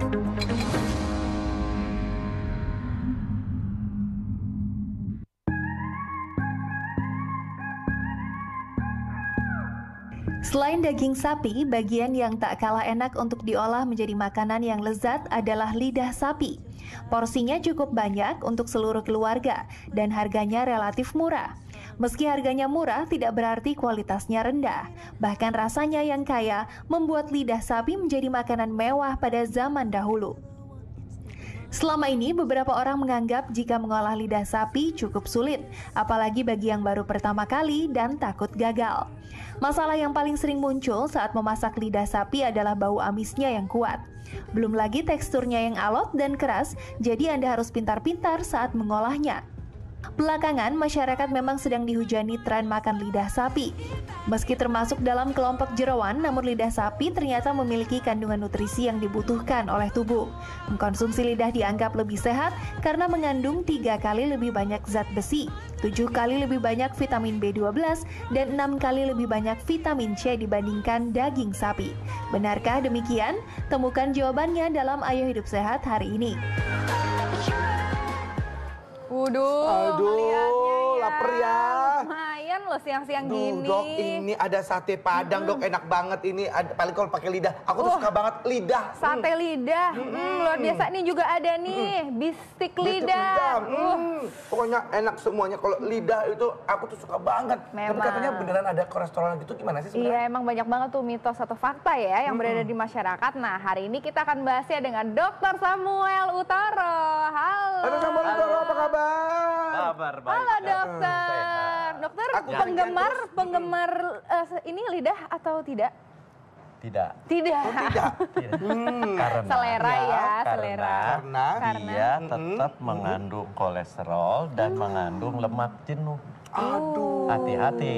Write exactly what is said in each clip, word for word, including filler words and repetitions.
Selain daging sapi, bagian yang tak kalah enak untuk diolah menjadi makanan yang lezat adalah lidah sapi. Porsinya cukup banyak untuk seluruh keluarga dan harganya relatif murah. Meski harganya murah, tidak berarti kualitasnya rendah. Bahkan rasanya yang kaya membuat lidah sapi menjadi makanan mewah pada zaman dahulu. Selama ini, beberapa orang menganggap jika mengolah lidah sapi cukup sulit, apalagi bagi yang baru pertama kali dan takut gagal. Masalah yang paling sering muncul saat memasak lidah sapi adalah bau amisnya yang kuat. Belum lagi teksturnya yang alot dan keras, jadi Anda harus pintar-pintar saat mengolahnya. Belakangan, masyarakat memang sedang dihujani tren makan lidah sapi. Meski termasuk dalam kelompok jerawan, namun lidah sapi ternyata memiliki kandungan nutrisi yang dibutuhkan oleh tubuh. Mengkonsumsi lidah dianggap lebih sehat karena mengandung tiga kali lebih banyak zat besi, tujuh kali lebih banyak vitamin B dua belas, dan enam kali lebih banyak vitamin C dibandingkan daging sapi. Benarkah demikian? Temukan jawabannya dalam Ayo Hidup Sehat hari ini. Waduh, aduh, ya. lapar ya. Lumayan loh siang-siang gini. Dok, ini ada sate padang, dok, enak banget ini. Ada, paling kalau pakai lidah, aku tuh Uh, suka banget lidah. Sate hmm. lidah, hmm. Hmm, luar biasa. Ini juga ada nih, hmm. bistik Bistik lidah. lidah. Uh. Hmm. Pokoknya enak semuanya. Kalau lidah itu aku tuh suka banget. Memang. Tapi katanya beneran ada kolesterol gitu, gimana sih sebenarnya? Iya, emang banyak banget tuh mitos atau fakta ya yang hmm. beredar di masyarakat. Nah, hari ini kita akan bahasnya dengan dokter Samuel Utoro. Halo. Halo Samuel Utoro, apa kabar? Kabar baik. Halo dokter. Sehat. Dokter, Aku penggemar terus. penggemar uh, ini lidah atau tidak? Tidak. Tidak. Oh, tidak. Tidak. Hmm. Karena Selera ya, karena selera. Karena dia Karena- tetap mengandung kolesterol dan mengandung lemak jenuh. Aduh. Hati-hati.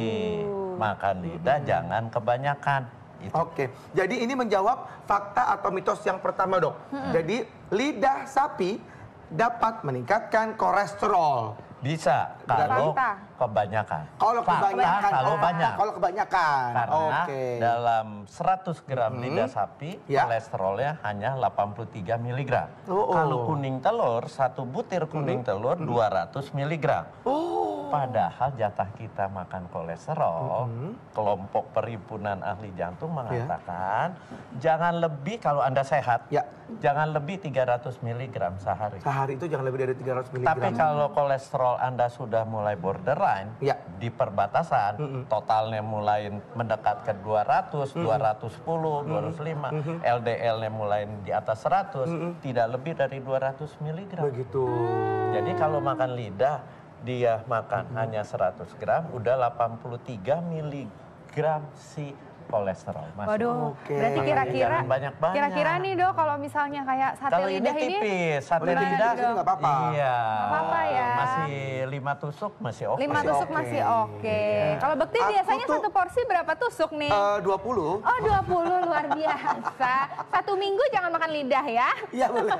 Makan lidah jangan kebanyakan. Itu. Oke, jadi ini menjawab fakta atau mitos yang pertama, dok. Jadi lidah sapi dapat meningkatkan kolesterol. Bisa Fakta. kalau kebanyakan. Kalau Fakta kebanyakan, kalau oh, banyak. Kalau kebanyakan, Karena oke. dalam seratus gram Hmm. lidah sapi, Ya. kolesterolnya hanya delapan puluh tiga miligram. Oh, oh. Kalau kuning telur, satu butir kuning telur dua ratus miligram. Oh. Padahal jatah kita makan kolesterol, Hmm. kelompok perhimpunan ahli jantung mengatakan jangan lebih kalau Anda sehat, Ya. jangan lebih tiga ratus miligram sehari. Sehari itu jangan lebih dari tiga ratus miligram. Tapi kalau kolesterol Anda sudah mulai borderline, Ya. di perbatasan, Mm-mm. totalnya mulai mendekat ke dua ratus, dua ratus sepuluh, dua ratus lima, L D L-nya mulai di atas seratus, tidak lebih dari dua ratus miligram. Begitu. Jadi kalau makan lidah, dia makan hanya seratus gram, udah delapan puluh tiga miligram si kolesterol. Masuk. Waduh, Oke. berarti Makanya kira-kira jangan banyak-banyak. kira-kira nih dok kalau misalnya kayak sate Kalau ini lidah ini tipis, sate Boleh Gimana, lidah Dok? nggak apa-apa. Iya. Nggak apa-apa ya. Masih lima tusuk masih oke. lima Masih tusuk oke. masih oke. Kalau bekti Aku biasanya tuh- satu porsi berapa tusuk nih? Eh, dua puluh. Oh dua puluh luar biasa. Satu minggu jangan makan lidah ya. Iya boleh.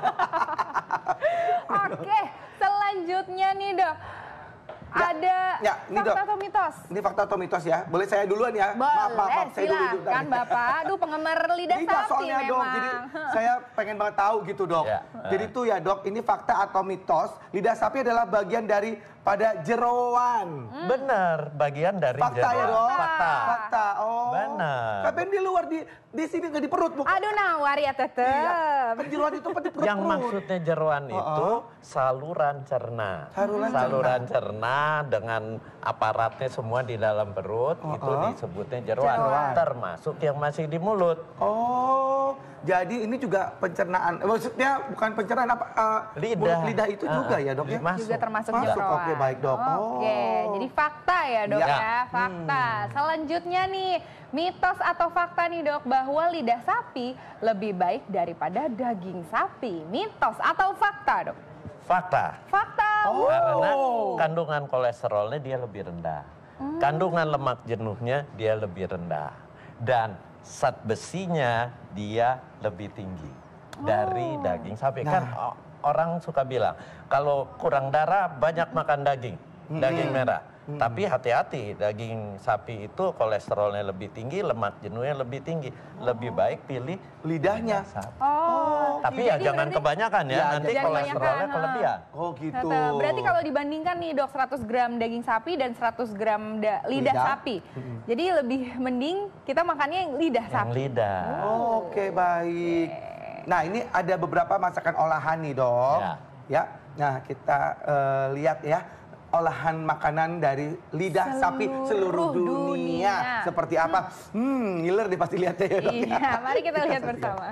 Oke, selanjutnya nih dok. Ya, Ada ya, ini, fakta Dok. atau mitos? Ini fakta atau mitos ya? Boleh saya duluan ya? Boleh, saya dulu, dulu. silakan Bapak. Aduh, penggemar lidah Tidak, sapi soalnya memang. dok, jadi saya pengen banget tahu gitu dok. Ya. Jadi tuh ya dok, ini fakta atau mitos, lidah sapi adalah bagian dari pada jeroan. Benar, bagian dari Fakta ya jeroan. dok? Fakta. Fakta, oh. Benar. Tapi di luar, di di sini nggak di perut bukan? Aduh, nawar ya tetep. Iya, kan jeroan itu kan di perut. Yang maksudnya jeroan itu saluran cerna. Saluran Saluran cerna dengan aparatnya semua di dalam perut, itu disebutnya jeroan. Jeroan. Termasuk yang masih di mulut. Oh, jadi ini juga pencernaan. Eh, Maksudnya bukan pencernaan apa? eh, Lidah. mulut lidah itu Ah, juga ya dok ya? masuk. Juga termasuk Masuk, jeroan. oke, baik, Dok. Oke, Oh. jadi fakta ya dok Ya. ya, fakta. Selanjutnya nih, mitos atau fakta nih dok bahwa lidah sapi lebih baik daripada daging sapi. Mitos atau fakta dok? Fakta. Fakta. Oh. Karena kandungan kolesterolnya dia lebih rendah. Hmm. Kandungan lemak jenuhnya dia lebih rendah. Dan zat besinya dia lebih tinggi dari daging sapi. Nah. Kan o- orang suka bilang, kalau kurang darah banyak makan daging, daging merah. Hmm. Tapi hati-hati, daging sapi itu kolesterolnya lebih tinggi, lemak jenuhnya lebih tinggi. Lebih baik pilih lidahnya. sapi. Oh, tapi ya jangan berarti, kebanyakan ya, ya nanti kolesterolnya kelebihan. Oh gitu. Berarti kalau dibandingkan nih dok, seratus gram daging sapi dan seratus gram lidah, lidah sapi. Hmm. Jadi lebih mending kita makannya yang lidah yang sapi. lidah. Oh, Oke, okay, baik. Okay. Nah, ini ada beberapa masakan olahan nih, Dok. Ya. ya. Nah, kita uh, lihat ya. Olahan makanan dari lidah seluruh sapi seluruh dunia. dunia. Seperti apa? Hmm, ngiler deh pasti lihatnya ya, Dok. Iya, mari kita lihat bersama.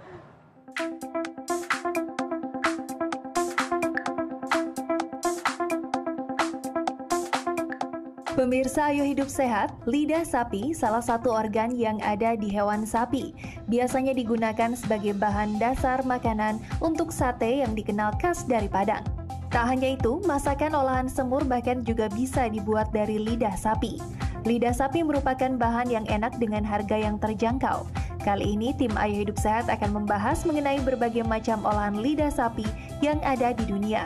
Pemirsa Ayo Hidup Sehat, lidah sapi salah satu organ yang ada di hewan sapi. Biasanya digunakan sebagai bahan dasar makanan untuk sate yang dikenal khas dari Padang. Tak hanya itu, masakan olahan semur bahkan juga bisa dibuat dari lidah sapi. Lidah sapi merupakan bahan yang enak dengan harga yang terjangkau. Kali ini tim Ayo Hidup Sehat akan membahas mengenai berbagai macam olahan lidah sapi yang ada di dunia.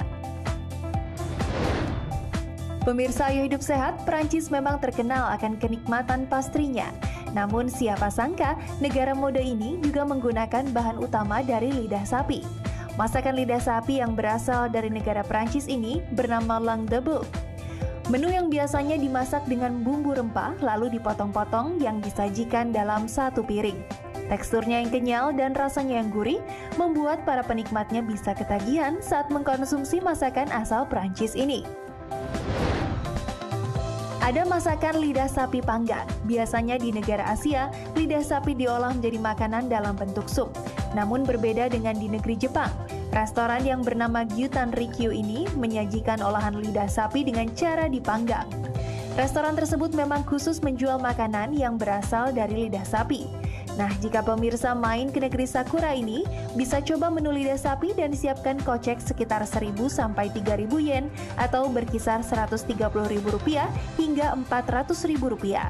Pemirsa Ayo Hidup Sehat, Prancis memang terkenal akan kenikmatan pastrinya. Namun siapa sangka negara mode ini juga menggunakan bahan utama dari lidah sapi. Masakan lidah sapi yang berasal dari negara Prancis ini bernama langue de bœuf. Menu yang biasanya dimasak dengan bumbu rempah lalu dipotong-potong yang disajikan dalam satu piring. Teksturnya yang kenyal dan rasanya yang gurih membuat para penikmatnya bisa ketagihan saat mengkonsumsi masakan asal Prancis ini. Ada masakan lidah sapi panggang. Biasanya di negara Asia, lidah sapi diolah menjadi makanan dalam bentuk sup. Namun berbeda dengan di negeri Jepang. Restoran yang bernama Gyutan Rikyu ini menyajikan olahan lidah sapi dengan cara dipanggang. Restoran tersebut memang khusus menjual makanan yang berasal dari lidah sapi. Nah, jika pemirsa main ke negeri Sakura ini, bisa coba menu lidah sapi dan siapkan kocek sekitar seribu sampai tiga ribu yen atau berkisar seratus tiga puluh ribu rupiah hingga empat ratus ribu rupiah.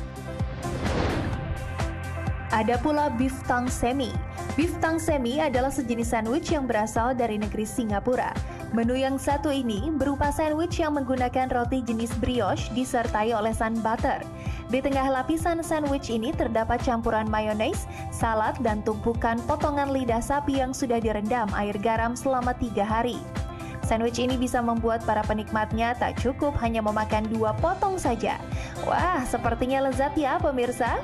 Ada pula beef tongue semi. Beef tongue semi adalah sejenis sandwich yang berasal dari negeri Singapura. Menu yang satu ini berupa sandwich yang menggunakan roti jenis brioche disertai olesan butter. Di tengah lapisan sandwich ini terdapat campuran mayones, salad, dan tumpukan potongan lidah sapi yang sudah direndam air garam selama tiga hari. Sandwich ini bisa membuat para penikmatnya tak cukup hanya memakan dua potong saja. Wah, sepertinya lezat ya pemirsa.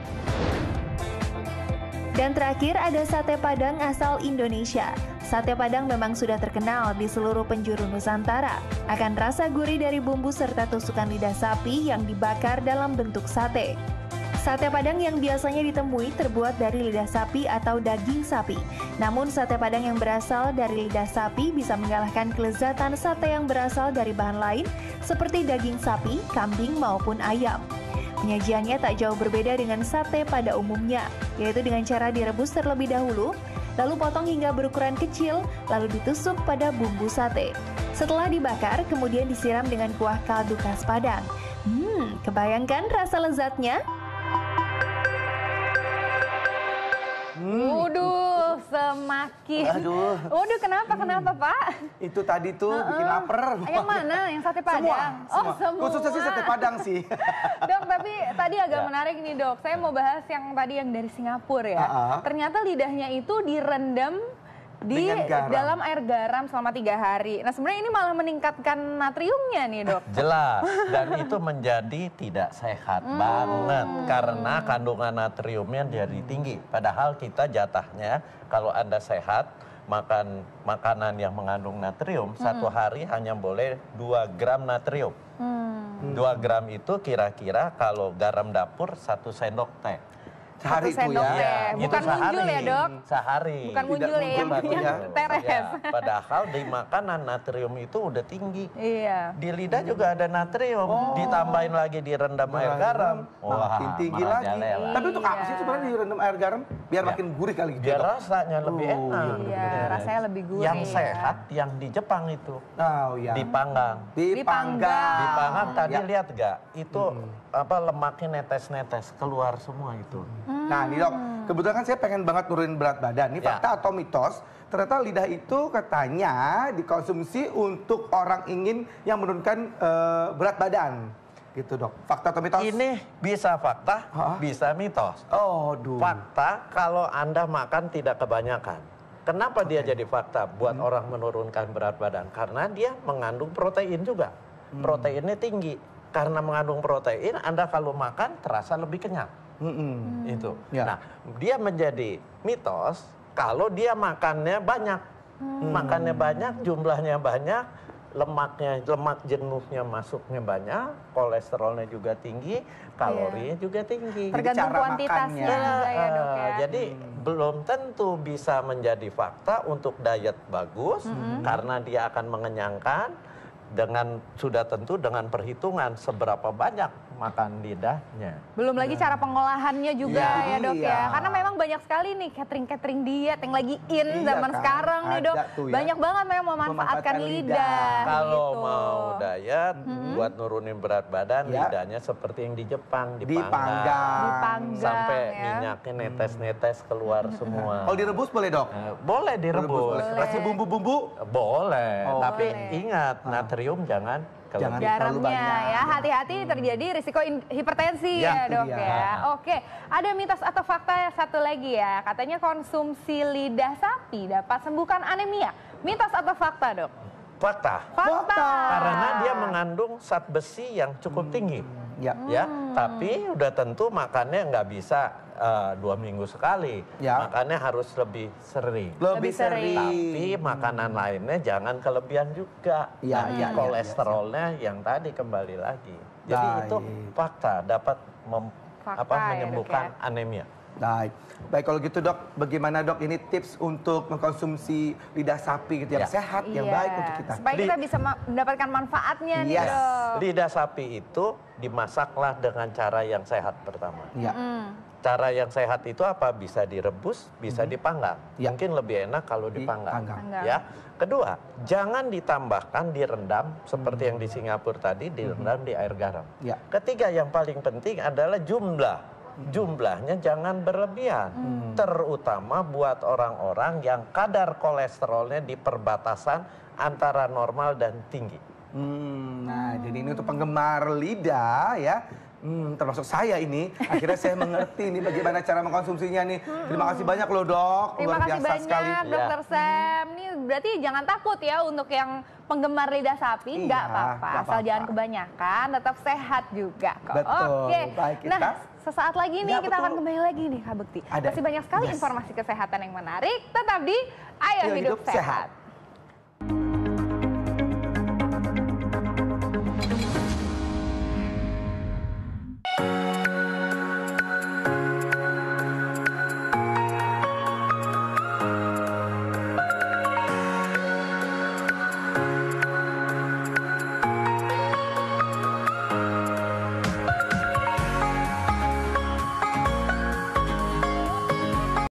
Dan terakhir ada sate Padang asal Indonesia. Sate Padang memang sudah terkenal di seluruh penjuru Nusantara. Akan rasa gurih dari bumbu serta tusukan lidah sapi yang dibakar dalam bentuk sate. Sate Padang yang biasanya ditemui terbuat dari lidah sapi atau daging sapi. Namun sate Padang yang berasal dari lidah sapi bisa mengalahkan kelezatan sate yang berasal dari bahan lain seperti daging sapi, kambing maupun ayam. Penyajiannya tak jauh berbeda dengan sate pada umumnya, yaitu dengan cara direbus terlebih dahulu, lalu potong hingga berukuran kecil, lalu ditusuk pada bumbu sate. Setelah dibakar, kemudian disiram dengan kuah kaldu khas Padang. Hmm, kebayangkan rasa lezatnya? Hmm. Waduh, semakin. Aduh. Waduh, kenapa? Kenapa, Pak? Itu tadi tuh uh -uh. bikin lapar. Yang mana? Yang sate Padang? Semua, oh, semua. Khususnya sih sate Padang sih. Dok, tapi tadi agak ya. menarik nih, Dok. Saya mau bahas yang tadi yang dari Singapura ya. Uh -uh. Ternyata lidahnya itu direndam di dalam air garam selama tiga hari. Nah, sebenarnya ini malah meningkatkan natriumnya nih, Dok. Jelas, dan itu menjadi tidak sehat hmm. banget karena kandungan natriumnya jadi tinggi. Padahal kita jatahnya kalau Anda sehat makan makanan yang mengandung natrium hmm. satu hari hanya boleh dua gram natrium. Hmm. dua gram itu kira-kira kalau garam dapur satu sendok teh. Sehari itu ya. ya. Bukan itu muncul ya, Dok? Sehari. Bukan muncul ya, yang, yang teres. Ya, padahal di makanan natrium itu udah tinggi. Iya. Di lidah juga ada natrium, oh. ditambahin lagi direndam air garam. Wah, makin tinggi lagi. Jalela. Tapi untuk apa sih sebenarnya direndam air garam? Biar ya. makin gurih kali gitu. Biar rasanya lebih oh, enak. Iya, rasanya lebih gurih. Yang ya. sehat yang di Jepang itu. Oh, iya. Dipanggang. Dipanggang. Dipanggang tadi ya. lihat gak? Itu hmm. apa lemaknya netes-netes keluar semua itu. Hmm. Nah, nih Dok, kebetulan kan saya pengen banget nurunin berat badan. Ini Ya. fakta atau mitos? Ternyata lidah itu katanya dikonsumsi untuk orang ingin yang menurunkan uh, berat badan. Gitu dok, fakta atau mitos? Ini bisa fakta, Hah? bisa mitos. Oh, duh. Fakta kalau Anda makan tidak kebanyakan. Kenapa okay. dia jadi fakta buat hmm. orang menurunkan berat badan? Karena dia mengandung protein juga. Hmm. Proteinnya tinggi. Karena mengandung protein, Anda kalau makan terasa lebih kenyang. Hmm. Itu. Ya. Nah, dia menjadi mitos kalau dia makannya banyak. Hmm. Makannya banyak, jumlahnya banyak, lemaknya, lemak jenuhnya masuknya banyak, kolesterolnya juga tinggi, kalorinya yeah. juga tinggi. Tergantung kuantitasnya juga ya dok ya. Jadi hmm. belum tentu bisa menjadi fakta untuk diet bagus, hmm. karena dia akan mengenyangkan, dengan sudah tentu dengan perhitungan seberapa banyak makan lidahnya. Belum lagi nah. cara pengolahannya juga ya, ya dok iya. ya. Karena memang banyak sekali nih catering-catering diet yang lagi in iya, zaman kan? sekarang nih dok. Ya. Banyak banget memang memanfaatkan lidah. lidah. Kalau gitu. mau diet hmm. buat nurunin berat badan, ya. lidahnya seperti yang di Jepang, dipanggang. Dipanggang. Dipanggang sampai ya. minyaknya netes-netes keluar hmm. semua. Kalau direbus boleh dok? Eh, boleh direbus. Kasih bumbu-bumbu? Boleh. Oh, Tapi boleh. ingat, natrium jangan Jangan garamnya ya, hati-hati terjadi risiko hipertensi ya, ya dok ya. ya. Oke, ada mitos atau fakta satu lagi ya, katanya konsumsi lidah sapi dapat sembuhkan anemia. Mitos atau fakta dok? Fakta. Fakta. Karena dia mengandung zat besi yang cukup tinggi. Ya. Ya, tapi udah tentu makannya nggak bisa uh, dua minggu sekali. Ya. Makannya harus lebih sering. Lebih sering. Tapi makanan lainnya jangan kelebihan juga. Ya, Nanti ya, kolesterolnya ya, ya. yang tadi kembali lagi. Jadi Baik. itu fakta dapat mem, fakta, apa, menyembuhkan ya, anemia. Baik. Baik, kalau gitu dok, bagaimana dok ini tips untuk mengkonsumsi lidah sapi gitu yang ya. sehat, iya. yang baik untuk kita. Supaya kita bisa mendapatkan manfaatnya nih yes. dok. Lidah sapi itu dimasaklah dengan cara yang sehat pertama. Ya. Mm. Cara yang sehat itu apa? Bisa direbus, bisa mm-hmm. dipanggang. Ya. Mungkin lebih enak kalau dipanggang. dipanggang. Ya. Kedua, jangan ditambahkan direndam seperti mm. yang di Singapura tadi, direndam mm-hmm. di air garam. Ya. Ketiga, yang paling penting adalah jumlah. Jumlahnya jangan berlebihan, hmm. terutama buat orang-orang yang kadar kolesterolnya di perbatasan antara normal dan tinggi. Hmm, nah, hmm. jadi ini untuk penggemar lidah ya, hmm, termasuk saya ini, akhirnya saya mengerti nih bagaimana cara mengkonsumsinya nih. Terima kasih banyak loh dok, Terima luar kasih biasa banyak sekali. dokter ya. Sam. Ini berarti jangan takut ya untuk yang penggemar lidah sapi, iya, nggak apa-apa. Asal jangan kebanyakan, tetap sehat juga kok. Betul. Oke, Baik, kita... nah sesaat lagi nih ya, kita betul. akan kembali lagi nih Kak Bekti. Ada. Masih banyak sekali yes. informasi kesehatan yang menarik, tetap di Ayo, Ayo Hidup, Hidup Sehat. sehat.